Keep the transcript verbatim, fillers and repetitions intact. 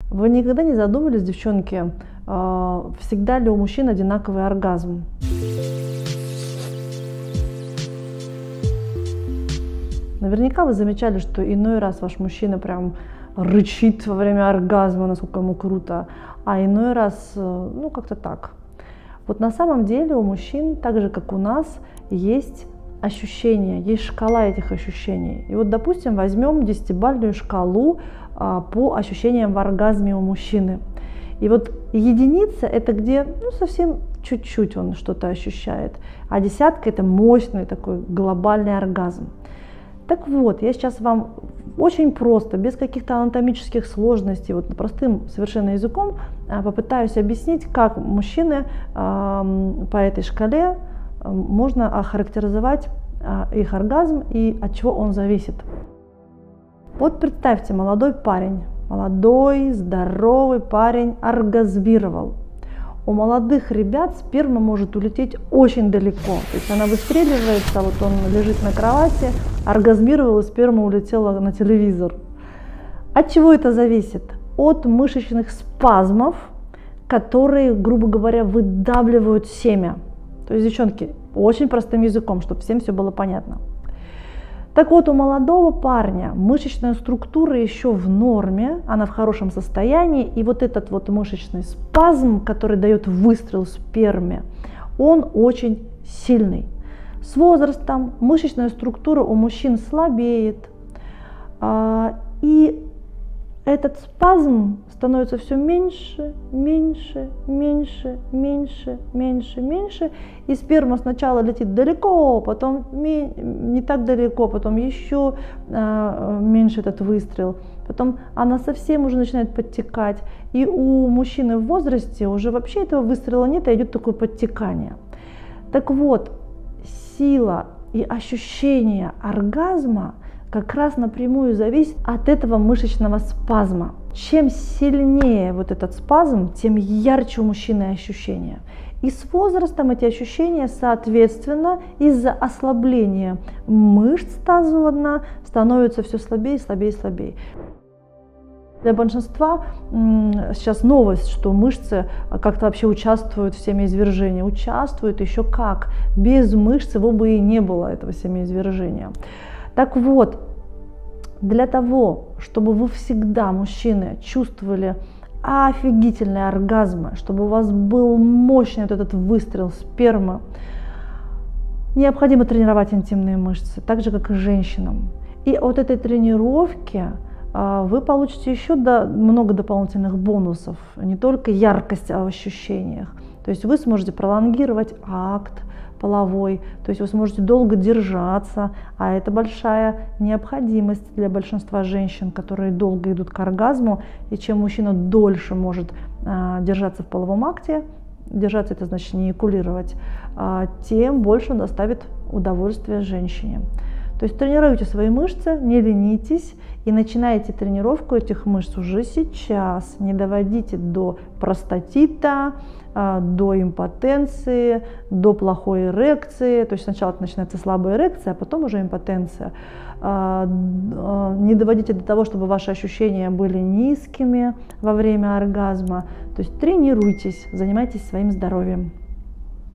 Вы никогда не задумывались, девчонки, всегда ли у мужчин одинаковый оргазм? Наверняка вы замечали, что иной раз ваш мужчина прям рычит во время оргазма, насколько ему круто, а иной раз, ну, как-то так. Вот на самом деле у мужчин, так же как у нас, есть ощущения, есть шкала этих ощущений. И вот, допустим, возьмем десятибалльную шкалу а, по ощущениям в оргазме у мужчины. И вот единица — это где, ну, совсем чуть-чуть он что-то ощущает, а десятка — это мощный такой глобальный оргазм. Так вот, я сейчас вам очень просто, без каких-то анатомических сложностей, вот простым совершенно языком попытаюсь объяснить, как мужчины по этой шкале можно охарактеризовать их оргазм и от чего он зависит. Вот представьте, молодой парень, молодой, здоровый парень оргазмировал. У молодых ребят сперма может улететь очень далеко. То есть она выстреливается, вот он лежит на кровати, оргазмировал, и сперма улетела на телевизор. От чего это зависит? От мышечных спазмов, которые, грубо говоря, выдавливают семя. То есть, девчонки, очень простым языком, чтобы всем все было понятно. Так вот, у молодого парня мышечная структура еще в норме, она в хорошем состоянии, и вот этот вот мышечный спазм, который дает выстрел сперме, он очень сильный. С возрастом мышечная структура у мужчин слабеет, и этот спазм становится все меньше, меньше, меньше, меньше, меньше, меньше, и сперма сначала летит далеко, потом не так далеко, потом еще меньше этот выстрел, потом она совсем уже начинает подтекать, и у мужчины в возрасте уже вообще этого выстрела нет, а идет такое подтекание. Так вот, сила и ощущение оргазма как раз напрямую зависит от этого мышечного спазма. Чем сильнее вот этот спазм, тем ярче у мужчины ощущения. И с возрастом эти ощущения, соответственно, из-за ослабления мышц тазового дна становятся все слабее, слабее, слабее. Для большинства сейчас новость, что мышцы как-то вообще участвуют в семяизвержении. Участвуют еще как. Без мышц его бы и не было, этого семяизвержения. Так вот, для того, чтобы вы всегда, мужчины, чувствовали офигительные оргазмы, чтобы у вас был мощный вот этот выстрел спермы, необходимо тренировать интимные мышцы, так же, как и женщинам. И от этой тренировки вы получите еще много дополнительных бонусов, не только яркость в ощущениях. То есть вы сможете пролонгировать акт половой, то есть вы сможете долго держаться, а это большая необходимость для большинства женщин, которые долго идут к оргазму, и чем мужчина дольше может а, держаться в половом акте, держаться — это значит не эякулировать, а, тем больше он доставит удовольствие женщине. То есть тренируйте свои мышцы, не ленитесь и начинайте тренировку этих мышц уже сейчас. Не доводите до простатита, до импотенции, до плохой эрекции. То есть сначала начинается слабая эрекция, а потом уже импотенция. Не доводите до того, чтобы ваши ощущения были низкими во время оргазма. То есть тренируйтесь, занимайтесь своим здоровьем.